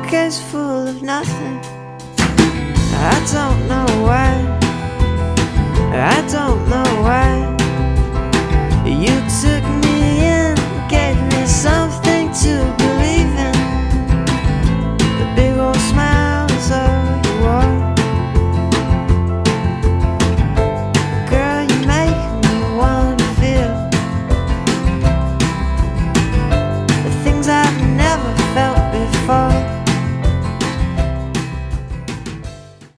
suitcase full of nothing. I don't know why, I don't know why you took me